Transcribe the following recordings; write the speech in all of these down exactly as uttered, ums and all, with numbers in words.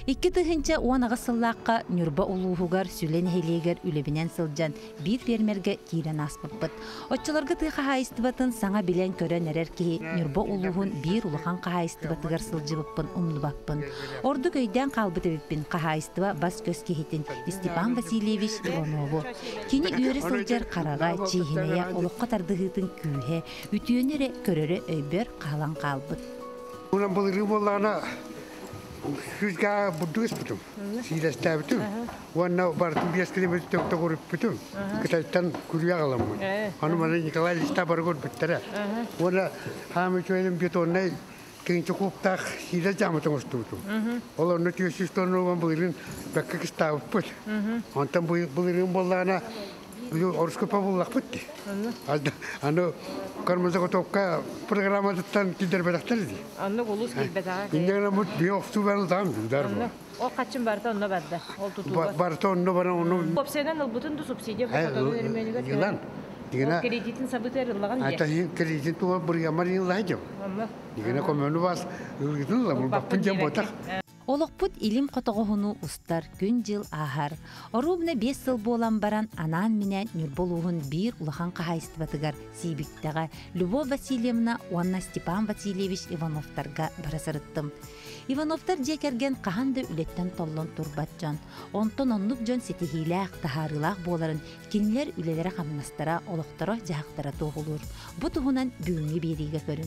Икки тыһынча уан агысыллааққа нүрба улууһугар сүлен хелиегер үлебинен сылжан бир фермерге киирен аспыппыт. Отчыларга тыа хаайыстыбатын саңа билен көрөн эрер киһи нүрба улууһун бир улахан хаайыстыбатыгар сылжыбыппын умнубаппын. Орду көйден калбыт эбиппин хаайыстыба бас көз кихитин Степан Васильевич Иванову. Кини үөрэ сылжар карага чиһинея олукка тардыгытын күүһэ үтүөнере көрөрө өйбөр калан калбыт. Унан былыры боллана Süzga buddhist putum, silas tabitum. Wana bartum bias kali betul betul korip putum. Kita tan kuliah kalam. Anu mana ni kalau lista berikut betul. Wana kami cuci betul naik kini cukup tak silas jam betul mesti tu. Kalau nanti sistem orang belirin pakai kita put. Antam belirin bolana harus kepala putih. Anu Karena saya kata program itu tan tidak berhasil. Anda kulus kilbeda. Ini kan mut biok tu baru tahu darbo. O kaçın barta onda badda. Ol tutuyor. Barta onda bara onu. Kopseden albutun da subsidi bu Yalan. Dikena. Kreditin sabit erilagan ya. Ata kreditin tu beriamar yang lain. Dikena komenu bas itu lah berpinjam botak. Олоқпут илим қотоғуну устар күн жыл ахар. Орубна бес сыл болан баран анан менен нүрболуғын бир улахан қағайыстыбатыгар сейбіктаға Любовь Васильевна Уанна Степан Васильевич Ивановтарға барасырыттым. Ивановтар жекерген қағанды үлеттен толлон турбатжан. Онтон оннук жон сетихиләқ тахарылақ боларын кенілер үлелері қамнастара олықтары жағықтара тоғылыр. Бұ тұғынан бүгінгі береге көрін.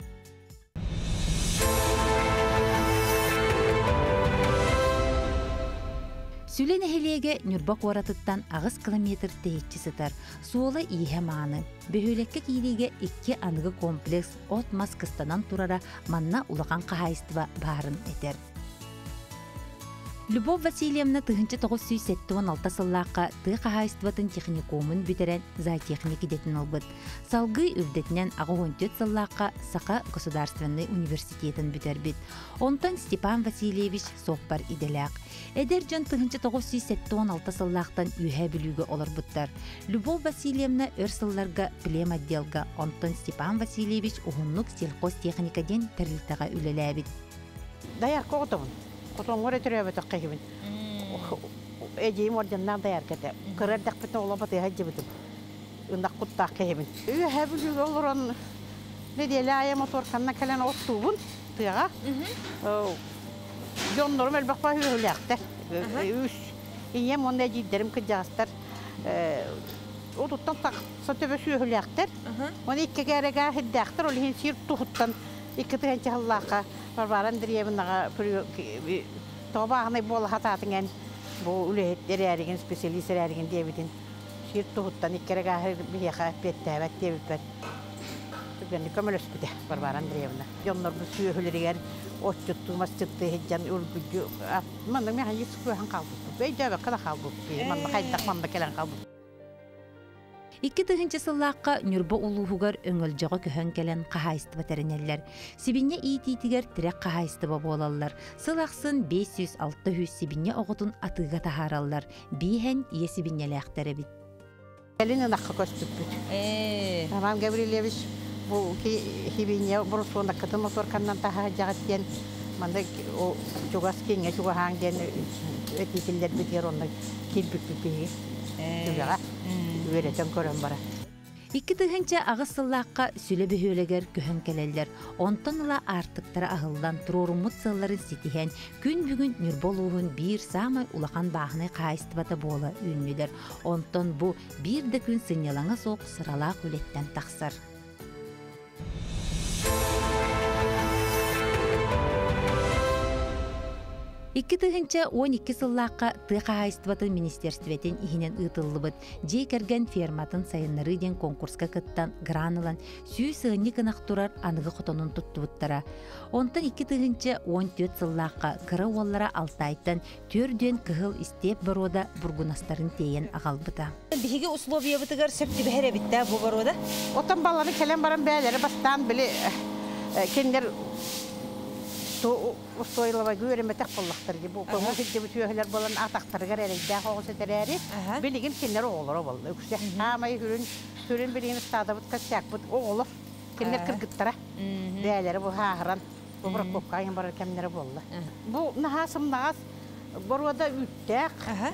Сүлен эхелеге нүрбак оратыттан ағыз километр тейітчі сытар. Суолы иіхе мааны. Бөхөлекке кейлеге икки анығы комплекс от маскыстанан турара манна улақан қағайыстыва барын етер. Любовь Васильевна тыгынчы тоғыз жүз сексен алты сыллаққа тыға қағайыстыватын техникумын бүтерен зоотехники детін албыт. Салгы үрдетінен ағы он төрт сыллаққа Сақа государственный университетін бүтер бит. Онтан Степан Васильевич соқпар иделяқ. Эдер жан тыгынчы тоғыз жүз сексен алты сыллақтан үйе білуге олар бұттар. Любовь Васильевна өр сылларға плем отделға, онтан Степан Васильевич ұғынлық сельхоз техникаден тірліктаға үлелі бит. Даяр қоғытымын. Котон горе төрөбө таккайбын. Эжим орденнан даяр кете. Кырдак битен олабаты хаҗыбытым. Ундак куттак кайбын. Үй хәбүл олорон не делая мотор канна калан оттубун тыга. Жондорм элбак ба хөләктә. Үс ием монда җиддерим кыҗастар. О туттан так сатөбө хөләктер. Моны икке гәрәгә хиддәктер ул һин сир туттан икке тәнчә Аллаһка Барбаран диребинага тобагыны бол хататыңан бу үлеттер әреген специалист әреген дебитин шир туттан иккерге бияха петтәбәт дебит. Бүгенне көмөлөс бите Барбаран диребина. Жоннор бу сүйөлөргәр отчутту мастытты хеҗан үрбү. Манда мен хәҗис күһән калды. Бәйдәбә кала калды. Манда кайда манда келен калды. Икки тыгынчы сыллаққа нүрба улууһугар өңөлжөҕө көһөн келен қаһайыстыба тәренеллер. Сибинне иитиитигер тирек қаһайыстыба болаллар. Сылақсын бес жүз алты жүз сибинне оҕотун атыга тахараллар. Биһэн ие сибиннелээхтери бит. Элин нахка көстүппүт. Э. Роман Гаврилевич бу хибинне бурусунда кытым мотор каннан таха жагаттен манда о жогас кеңе жога хаңден этитилер битер онда килбик бипи. Э. Веретен көрөн бара. Икки тыгынча агыс сыллаққа сүле бөхөлегер көһөн келеллер. Онтон ыла артыктара ахылдан турорумут сылларын ситиһен күн бүгүн нүрболуһун бир самай улахан баахны кайыстыбата бола үннүлер. Онтон бу бир да күн сынялаңа соқ сыралаа күлеттен тахсар. Икки тыгынча он икки сыллаққа тыға хайыстыбатын министерстветін ихинен ытыллыбыт. Жей керген ферматын сайыннары ден конкурска кыттан гранылан сүй сыгынны кынақ турар анығы қотонун туттубыттара. Онтан икки тыгынча он төрт сыллаққа кыры оллара алтайттан төрден кыгыл истеп барода бургунастарын тейен ағалбыта. Биһиги условия бытыгар сөпті бәхере бітті бұл барода? Отан баланы келен баран бәлері бастан білі кендер Устойлова göremete kollaqtır gibi. Bu hidde bu tüyler bolan ataqtırgar eride hoğusu tereri. Biligin kinler oğulur oldu. Yüksek hamay hürün hürün bilin istada bu kaçak bu oğulur. Kinler kırgıttıra. Değerleri bu haran Бобра коккайын барар кемнері болды. Бұл нағасым нағас бұрвада үттәк.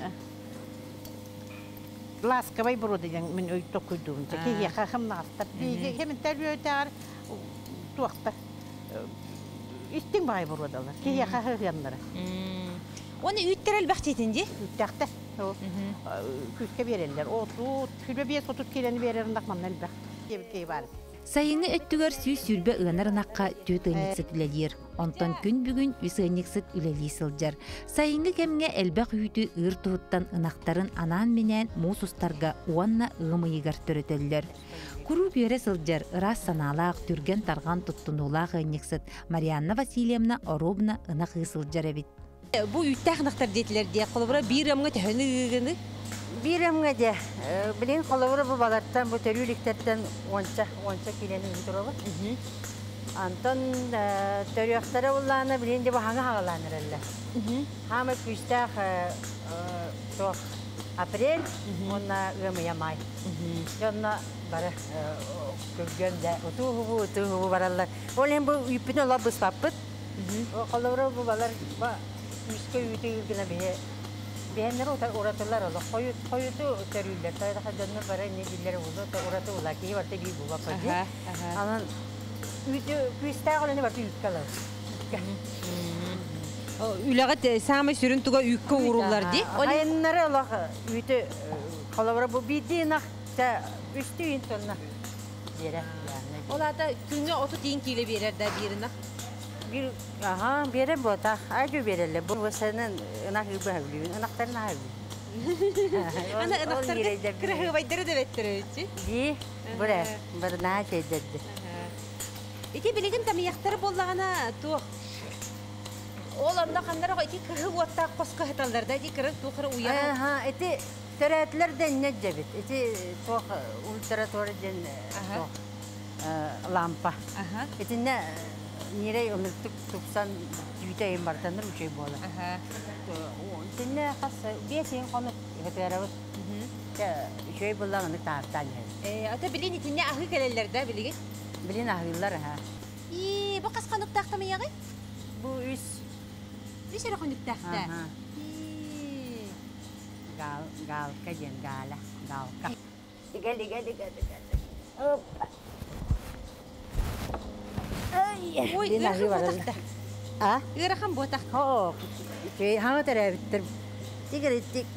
Ласқабай бұрвада мен өйтті көйдуым. Кейе қақым нағастар. Хемін тәрбе өйтәғар туақтар. Үттің бағай бұрвадалар. Кейе қақы қиянлары. Оны үттер әлбәқ етінде? Үттәқті. Күшке берелер. Отут, күлбе бес отут келені береріндақ мамын әлбәқ. Кей бар. Сайыңы өттүгөр сүй сүрбе ыңар ынаққа төт ыңықсыт үлелер. Онтан күн бүгін үс ыңықсыт үлелей сылжар. Сайыңы кемге әлбәқ үйті ыр тұғыттан ынақтарын анан менен мусустарға уанна ыңымыйығар төрөтөллер. Куру көре сылжар ырас саналақ түрген тарған тұттынулақ ыңықсыт. Марианна Васильевна Оробна ынақ ысылжар әбит. Бұл үйтті ағынақтар дейтілер де, қолыбыра бір амға тәхіні ғығыны? Биремге де билин коловра бу балаттан бу төрүлүктөрдөн онча онча килени турабы. Антон төрүяктары улланы билин де хаңа хагаланыр эле. Хама күстах то апрель, онна гымя май. Жонна бара көггөндө утуу утуу баралар. Олен бу үпүнө лабыс паппыт. Коловра бу балар ба үскө үтүгүнө бе Behenler oratırlar olur. Koyut koyutu terüller. Tabii daha canlı para ne birileri oldu. Oratı ola ki var tabii bu bakıcı. Ama üyü küste olanı var üyü kalır. Ülagat sami sürüntüge üyükke uğurlar di. Hayınları ola üyü kalavra bu bildiğin akta üstü intonna. Yere yani. Ola da günde otuz din kilo verir de birine. Bir aha bire bu da acı birele bu senin ınak gibi havlıyın ınaklarına havlıyın. Ana ınaklarda kırığı baydırı da vettiriyor. Di bire bire ne şey dedi. İki bilgin tam yaktırı bollağına tuğ. Oğlanla kanlara iki kırığı vatta koska hatalarda iki kırığı tuğ kırığı uyan. Aha eti teratlar da ne cebit eti tuğ ultrasonojen tuğ lampa. Eti ne Nire ömürtük tutsan yüzeyim bardanır bir şey boğala. Seninle hasta bir şeyin konu heperavet. Şey bulağını tartan yani. Ata bilin itinne ahı gelirlerde bilin. Bilin ahılar ha. İyi, bu kas kanık taktı mı yağı? Bu üs. Bir şey kanık taktı. Gal gal kajen gala gal. Gel gel gel gel. Hoppa. Oy, ırkım botakta. Ha? Irkım botak. Oo. Şey, hama tere bitir. Tikir tik.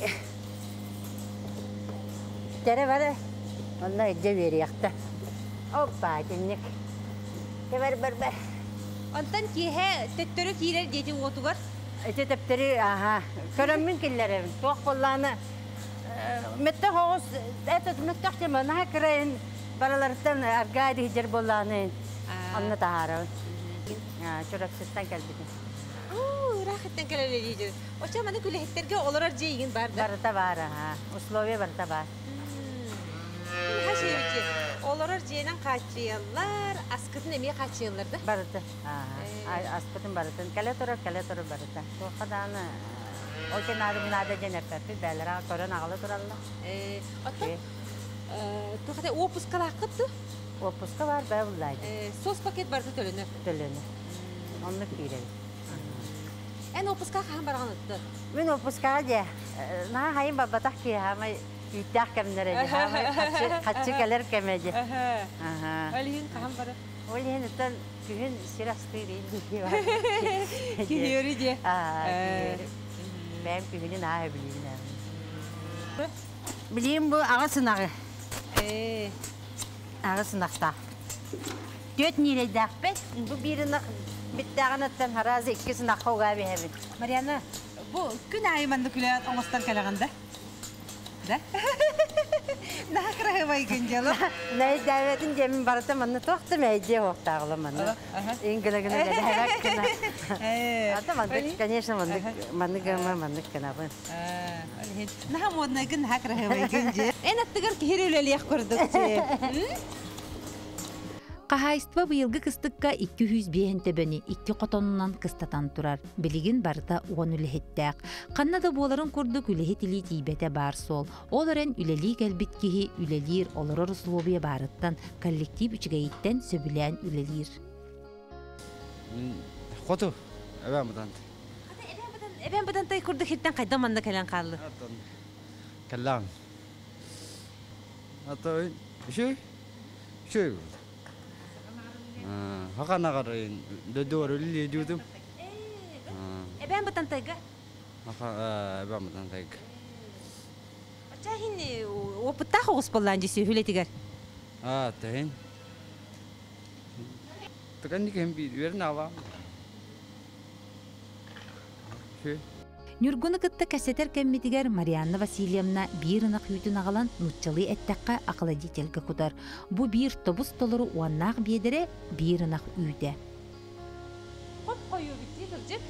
Tere var. Onlar ece veriyakta. Hoppa, cennik. Teber berber. Ondan ki he, tettörü kiler dedi otugar. Ece tepteri, aha. Körümün killeri. Tuğ kullanı. Mette hoğuz, etet mette mana kırayın. Baralardan argadi hicer bollanın. Anna taharın. Çorak sistan kalbidin. Oo, rahattan kaleliydi. O çamana külehterge olarak ceyin barda. Barta var ha. Uslovya barta var. Ha şey ki, olarak ceyinden kaçıyorlar, askıtın emeği kaçıyorlardı. Barta. Ha, askıtın barta. Kale torar, kale torar barta. O kadarını o kenarı bunada cennetti. Belera koran ağlı toralla. Eee, hatta tu hadi o puskala akıttı. O puska var be bulaydı. Sos paket barda tölünü. Tölünü. Onu kirelim. En o puska ham baranıttı. Ben o puska aja. Na hayım baba tahki ama yüktah kemlere. Kaçı gelir kemece. Aha. Alihin ham bara. Olihin utan kühün sirastiri. Kihiyori diye. Aa, ben kühünü ne yapayım? Bileyim bu ağa sınağı. Eee. Ağa sınakta. Dört nire dağpet. Bu birini bittağınattan harazi iki sınak koga bir hevin. Mariana, bu gün ayımandı küle oğustan kalağında. Da? Daha kırığı vay güncalı. Ne davetin cemin barata manı tohtu meyce hoqta ağlı manı. İngile güne de hevak kına. Ata mandık, конечно, mandık, mandık ama mandık kına bu. Naha modna gün daha kırığı vay günce. En attıgar ki hirüyle liyaq kurduk. Qahaystwa bıyılgı kıstıkka iki yüz bihen tebeni iki qotonundan kıstatan turar. Biligin barda uğan ülehettaq. Qanna da boların kurduk ülehet ili tiybete bar sol. Olaren üleli gelbit kihi ülelir oloror uslubiya barıttan kollektiv üçgeyitten söbülen ülelir. Хоту. Эбен бутан. Эбен бутан тай курдук хиттен кайда манна келен калды. Каллам. Ата шүй. Шүй. А, хаканагарын дөдөр үлли дүүдүм. Эбен бутан тайга. Хака эбен бутан тайг. Ача хин опытта хогус боллан жесе хүлетигер. А, тен. Таган никем би вернава. Шүй. Нүргуны кытта кәсетер кәмметигер Марианна Васильевна бир ынак үтін ағалан нутчалы әттәққа ақыладителгі құдар. Бу бир тобус толыру уаннақ бедере бир ынак үйде. Қоп қойу бітті кіржік.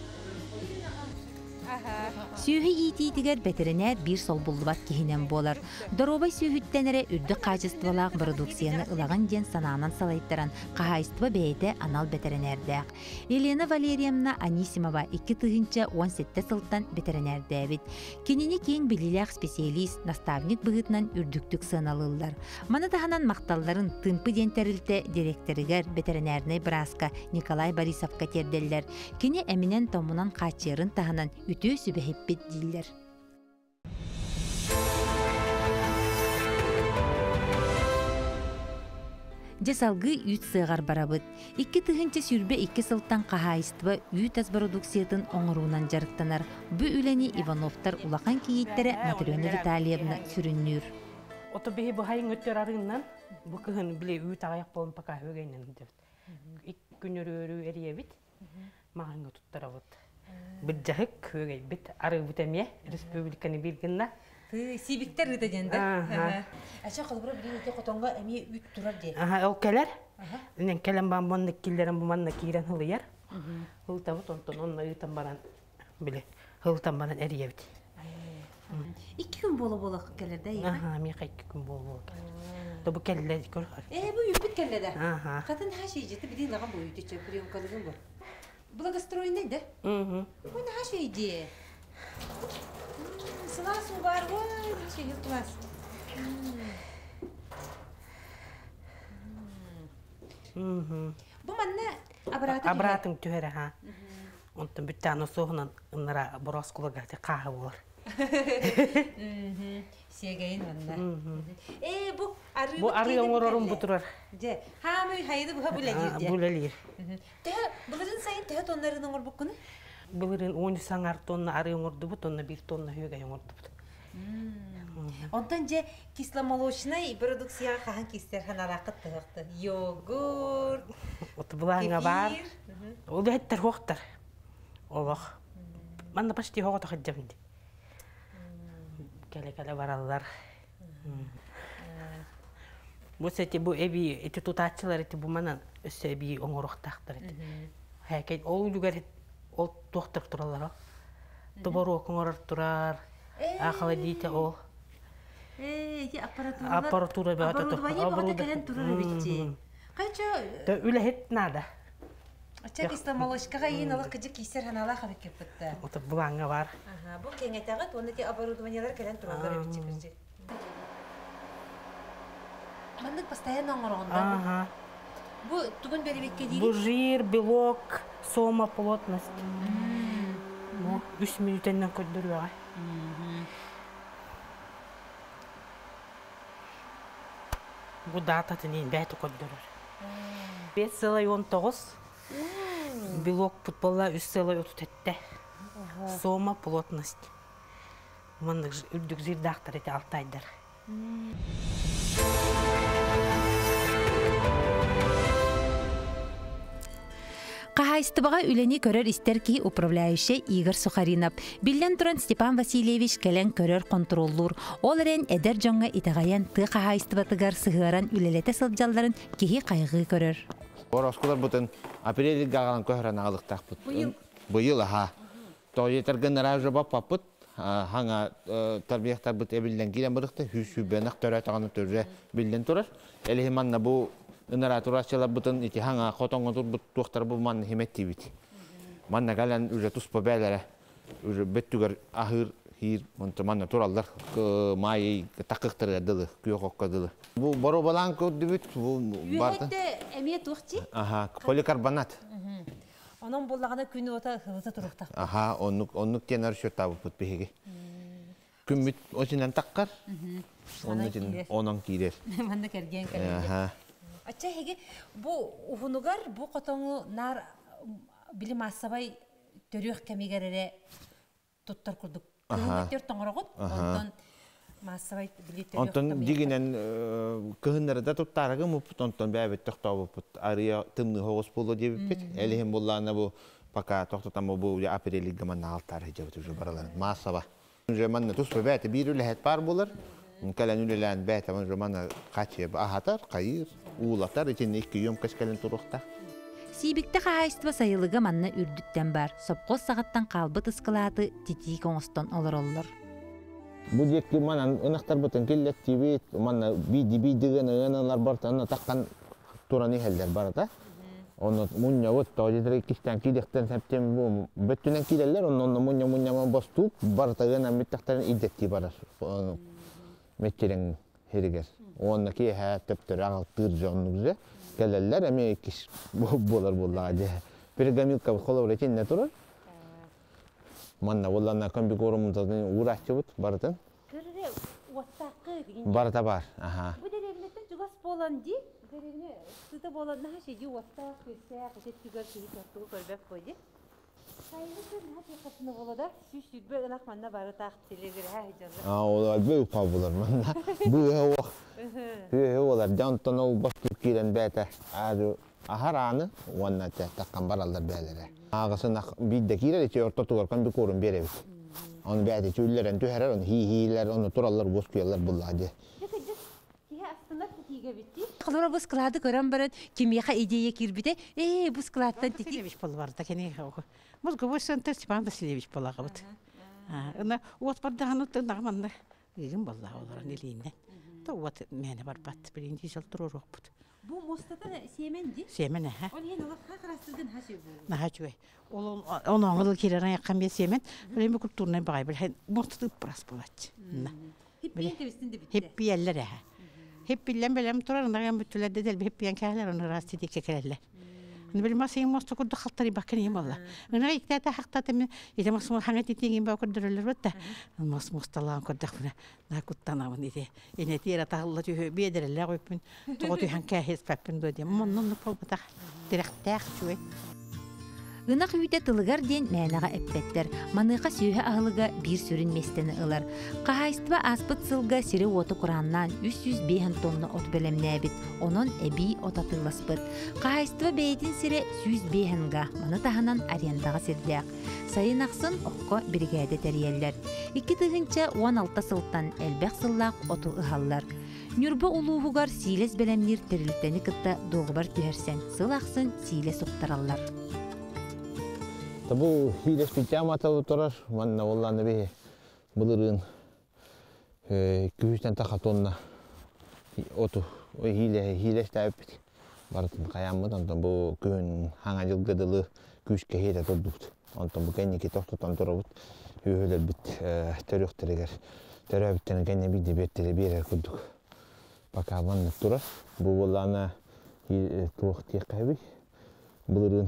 Сүйі ититигер ветеринер бир сол булдубат кихинен болар. Доробай сүйіттенере үрді качестволақ продукцияны ылаған ден сананан салайттаран қағайыстыва бейте анал ветеринердәк. Елена Валерьевна Анисимова икки тыгынча он сетте сылттан ветеринердәбит. Кенені кең біліләк специалист, наставник бұғытнан үрдіктік сыналылар. Маны тағанан мақталларын тымпы дентерілті директоригер ветеринерный браска Николай Борисовка терделлер. Кені әмінен томунан қачырын тағанан үті сүбәхеппет дейлер. Жасалғы үйт сығар барабыт. Икки тыгынча сүрбе икки сылттан қағайыстыва үйт аз продукциятын оңыруынан жарықтанар. Бу үләні Ивановтар улақан кейеттері Матрена Витальевна сүріннүр. Ото бейі бұхайын өттер арыңнан, бұ кығын біле үйт ағаяқ болын пақа өгейнен деп. Ик күнер өрі әрие бит, мағын өттер авыт. Бұджағық өгей бит, ары бұтамия, республиканы білгінна. Сибиктер рыта денді. Әші қалыбыра білген өте қотонға әме үт тұрар де. Ол кәлер, үнен кәлем баған бұнны келдерін бұманна кейрен хылыяр. Хылтабыт онтон онна ұйтан баран біле, хылтан баран әрие бит. Iki gün bolu bolu kelerde ya. Aha, mi iki gün bolu bolu. Da bu kelerde kör. E bu yüpüt kellerde. Aha. Kadın her şey ciddi bir değil lagan boyu diye biliyorum kalıgın var. Bu da gastronomi ne de? Hı hı. Bu ne her şey diye. Sınav su var vay şey yutmaz. Hı hı. Bu manne abratı. Abratım tühere ha. Ondan bir tane soğunan onlara boras kulağıda kahve var. Segeyin manne. E bu arı. Bu arı yağmurun buturar. De. Ha mı haydi bu ha bulayır de. Bulayır. De bunların sayın de tonların olur bu konu. Bunların on sangar tonna arı yağmurdu bu tonna bir tonna hüge yağmurdu. Ondan je кисломолочный продукция хахан кистер ханаракыт тыгыкты. Йогурт. Ото буланга бар. Ол хеттер хоктар. Олох. Манда почти хогото хаджамди. Келе-келе баралар. Бу сети бу эби эти тутачылар эти бу манан өсө эби оңороктактыр эти. Хакет ол югар ол доктор туралар. Тоборок оңорор турар. Ахала дите ол. Э, эти аппаратура. Аппаратура бата то. Аппаратура келен турар битти. Кайча? Да үлехет нада. Ача кисломолочкага ен алак кыжы кисер ханала хабек кеппетте. Ото буланга бар. Ага, бу кеңетагы онда те оборудованиялар келен туралар битти кыржы. Мандык постоянно оңоргонда. Ага. Бу тугун беребекке дейли. Бу жир, белок, сома, плотность. Ну, үч минуттан көндүрүп. Бу дата тенин бәті көндүрүр. беш целый он тогуз. Белок футболла үч целый отуз жети. Сома, плотность. Мындык үрдүк жирдактар эти алты айдар. Қағайыстыбаға үлені көрер істер ки управляющий Игорь Сухаринов. Билен туран Степан Васильевич келен көрер контроллур. Ол әрен әдер жоңға итағаян ты қағайыстыбатыгар сығыран үлелеті сылджаларын кеге қайғы көрер. Бороскулар бұтын апрель ғағалан көрін ағылықтақ бұт. Бұйыл? Бұйыл, аға. Той етергін ражы бап бапыт. Хаңа тарбияқтар бұт әбілден келен бұрықты. Хүс-хүббенақ төрі тағаны түрі білден тұрар. Әлі манна бұл ынара турачылар бұтын ити хаңа қотонғы тұр бұт туқтар бұл манна хеметті бит. Манна кәлін үже тұспа бәлері, үже беттігер ахыр, хир, манна туралдар майы тақықтыры дылы, күйек оққа дылы. Бұл боро балан көрді бит, бұл барды. Үйетті әмет уқчи? Аха, поликарбонат. Onun bollağına күні ота хылыта тұрықтақ. Аха, оннук оннук тенар шөт табып бут беге. Күммит осинен таккар. Оннук онон кирер. Манда керген керген. Аха. Ача хеге бу ухунугар бу котоңу нар билим асабай төрөк кемигерере туттар курдук. Күнүттөр тоңорогот. Онтон масабай билетер. Онтон дигинен кыһыннарда туттарыгы мупут онтон бәбет тохтобупут. Ария тымны хогос болду дебиппит. Элихим боллана бу пока тохтотам бу апрель гаман алтар жебет уже баралар. Масаба. Уже манна тус бәбет бирүле бар булар. Каланүлелән бәбет ман романа качы ахатар, кайыр, уулатар ичен эки йом кескелен турукта. Сибикте хаайства сайылыга манна үрдүттен бар. Сопкос сагаттан калбыт ыскылааты тити коңостон олор-олор. Бу декки манан ынактар бутын келлек тибит, манна биди бидиген ыналар бар, аны таккан тураны хелдер бар да. Оны мунья вот тоҗидре кистен кидектен септем бу бөтүнен киделер, оны мунья мунья баступ бар тагына миттактан идетти бар. Меттерен херигер. Оны ки ха төптөр агалтыр жоннугзе. Келелер эми киш болар боллады. Пергамилка холовретин не турар? Манна боллана комби горумдагы урачыбыт бардын. Кырре уаттакы деген. Барда бар. Аха. Бу деревнеттен жугас боланди. Деревне сыта боланна шеги уаттак көсә, көтөтүгөр кири тоттугу көрбөп койду. Сайылды нәти кытны болада, сүз сүзбе ынак манна бары так телегер ха жана. А, олар бу пабулар манна. Бу хава. Бу олар жантан ол бастып кирен бәтә. Ары ахараны уанна таккан баралдар бәлере. Агысын бидде кирер иче орто тугар комби корун беребит. Аны бәтә чүлләрен төһәрәр, аны хи-хиләр, аны тураллар боскуялар буллады. Қалура бұл скылады көрін бірін кемеға идея кирбіде, эй, бұл скыладтан теки. Васильевич бол барда, кене хауға. Мозгу Степан Степан Васильевич болаға бұд. Үні от бардағаны тұндағыманда үйім болла оларын елейінен. Да от мәні бар бат, бірінде жыл тұру жоқ бұд. Бұл мостата семен ди? Семен, әхә. Ол ен олар қақырастырдың хашы бұл? Наға жуай. Оны оңылы керерін яққан бе семен, бірен бір күлтурынан бағай бір, мостаты ұппырас болады. Хеппиен тебістінде бітті? Хеппи әллер әхә. Heppilen belem turarından bütüllerde del heppiyen kahler onu rastı diye kekerler. Onu benim masayım mostu kurdu haltları bakayım valla. Onu ikna da hakta temin ide masmur hangi titiğin bak kurdururlar valla. Mas mustalan kurdu buna. Ne kuttanamın ide. Yine diğer tahıllı tühü bir ederler öpün. Tuğdu hangi kahes pepin dedi. Monun pol batak. Direkt tek çuy. Гынак үйте тылыгар ден мәнага эппеттер. Маныга сүйе агылыга бир сүрін местени ылар. Кахайства аспыт сылга сири оту кураннан үч жүз беш тонна от белемнәбит. Онон эби отатыласпыт. Кахайства бейтин сири жүз бешга. Маны таханан арендага сирдяк. Сайын аксын окко биргәде тәриелләр. Икки тыгынча он алты сылтан элбек сыллак оту ыхаллар. Нүрбө улуугар силес белемнир терилтени кытта догбар түһәрсен. Сыл аксын силес уктараллар. Табу хилес питамата турар, манна олланы бе булырын iki yüzden taqa tonna otu hile hile step bartın kayamıdan da bu gün hangi yıl gıdılı güç kehide tulduk. Ondan bu kendi ki tohtutan turabut hühüler bit terök tereger teröbitten kendi bir dibetleri bir yere kurduk. Bakalım turar bu olana tuğ tiqabi bulurun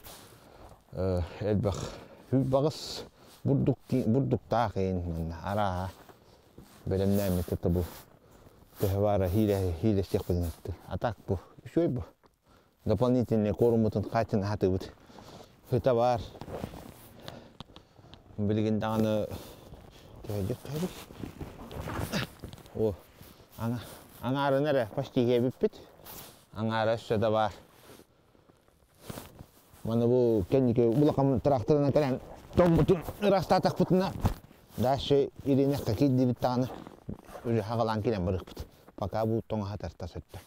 elbak hübağız bulduk bulduk taqin ara belemne mi tabu tehvara hile hile şekilde atak bu şöyle bu дополнительные корумутун катын хатыбыт хыта бар билген даганы төйдүк төйдүк о ана аңары нере почти кебиппит аңары өссөдө бар мана бу кеннике булакам тракторуна келен томутун растатак бутуна дальше ирине какие битаны уже хагалан келен барыкпыт пока бу тоңа хатарта сөттө.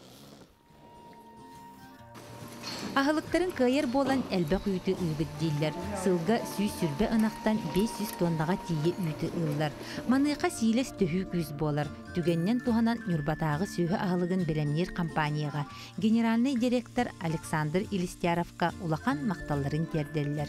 Ahılıkların kayır bolan elbek üyütü ıybıt değiller. Sılga süy sürbe anaktan beş yüz tonnağa tiye üyütü ığıllar. Manıqa siles töhük yüz bolar. Tügenden tuhanan Nürbatağı süyü ahılıgın belemnir kampaniyaga. Generalny direktor Aleksandr Ilistyarovka ulakan maktalların terderler.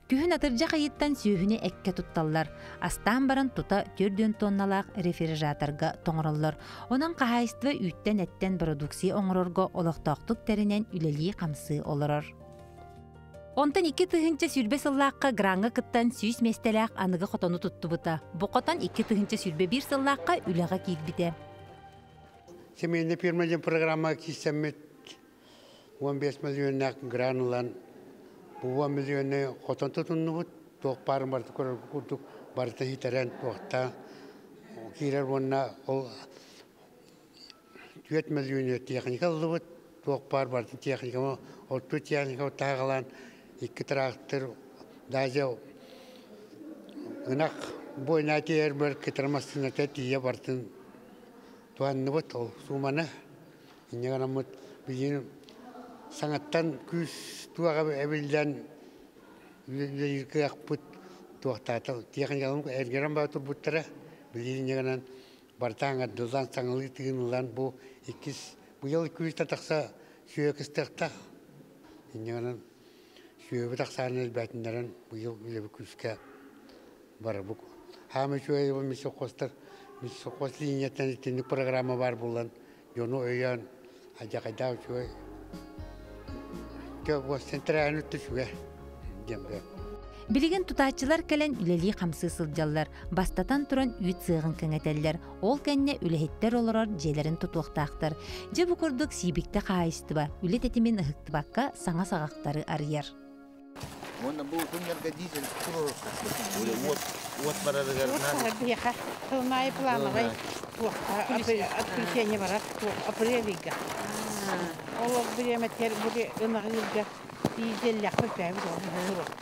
Күхін атыржа қайыттан сүйіні әкке тутталлар. Астан баран тута төрден тонналақ рефрижаторға тоңырылыр. Онан қағайыстыва үйттен әттен продукция оңырорға олықтақтық тәрінен үлелі қамсы олырыр. Онтан iki тыгынча сүрбе сыллаққа гранға кыттан сүйіс местеләқ анығы қотону тұтты бұта. Бұқотан iki тыгынча сүрбе бір сыллаққа үліға кейбіде. Семейный фирмадан программа кистемет он бес миллионнақ гранулан. Бұл он миллионны қотон тұтынны бұд. Тоқ барын барды көрдік, барды хитарен тоқта. Кейлер онна ол төрт миллионы техника алды бұд. Тоқ бар барды техника, ол төрт техника тағылан. Iki traktör даже гынак бойна тер бер кетермастына тетие бартын туанны бот ол сумана инегана бизин саңаттан күз туага эбилден лиркак пут туактата техникалым эргерам батур буттара билин инегана бартанга дылдан саңылы тигинлан бу икис бу ел күз татакса сүйөкстекта инегана Şöyle taksanız batınların bu yıl bile bir küske var bu. Hem şöyle bir misokostar, misokos linyadan ettiğinde programı var bulan. Yonu öyen, acak eda şöyle. Ki bu sentralini tuşuyor. Cembe. Билеген тутаачылар кэлен үлели қамсы сылдаллар, бастатан туран үйт сығын кәңетеллер, ол кәнне үлехеттер олорор желерін тұтуқтақтыр. Же бұқырдық сибікті қайыстыба, үлет етімен ұхықтыбаққа саңа сағақтары арияр. Оны бұл күнерге дизель тұрырыққа. Вот, вот барарығар. Вот беха, қылмай плановай. Отключение барат, апрелига. Ол біреметтер бұре ынағылға дизель яқпы бәбір тұрықта.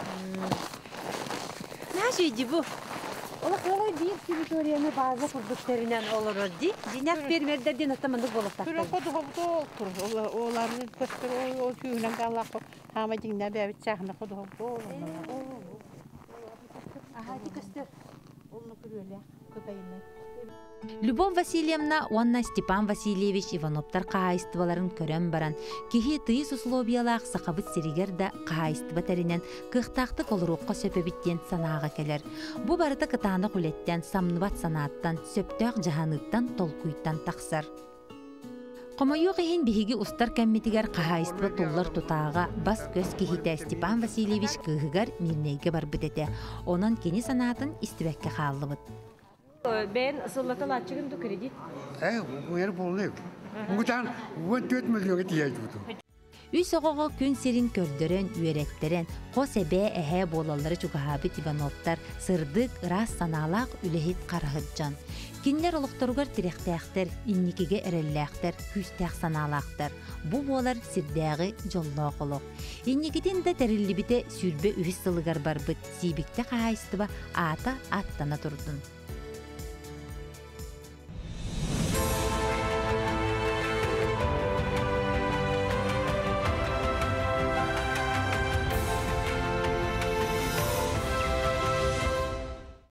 Нәші еді бұл? Ола қылай бір территорияны база құрдықтарынан олар өдді. Динақ фермердерден атамандық болып тақтыр. Күрі қоды қоды олқыр. Оларын көстір ол күйінен қалақ қоп. Хама деңден бәбіт жағына қоды қоды олар. Аға, ди көстір. Олны күрелі көтайынай. Любовь Васильевна Уанна Степан Васильевич Ивановтар қағайыстываларын көрен баран, кехи тыйыс условиялақ сақабыт серигерді қағайыстыва тәрінен қықтақты қолыруққа сөпебіттен санаға келер. Бұ барыты қытаны құлеттен, самныбат санаттан, сөптөк жағаныттан, толкуйттан тақсар. Қомайу қиын бігігі ұстар кәмметігер қағайыстыва тұллар тұтаға бас көз кехиті Степан Васильевич кығығар мирнейге бар бітеті. Онан кені санатын істібәкке қалыбыт. Ben ısıllatalı açığımdı kredit. Ee, bu yer bulunuyor. Bundan on dört milyon ihtiyacı var. Үй соғығы күн серин көрдөрен, үйереттірен, қос әбе әхе болалары чуғабит Ивановтар сырдық, рас саналақ үлехет қарағыджан. Кинлер олықтырғар тіректәқтер, инникеге әрелләқтер, хүстәқ саналақтар. Бұ болар сирдәғі жоллақ олық. Инникеден де тәрілі біте сүрбе үйіс сылығар бар бұд, сейбікті қағайыстыба ата аттана тұрдын.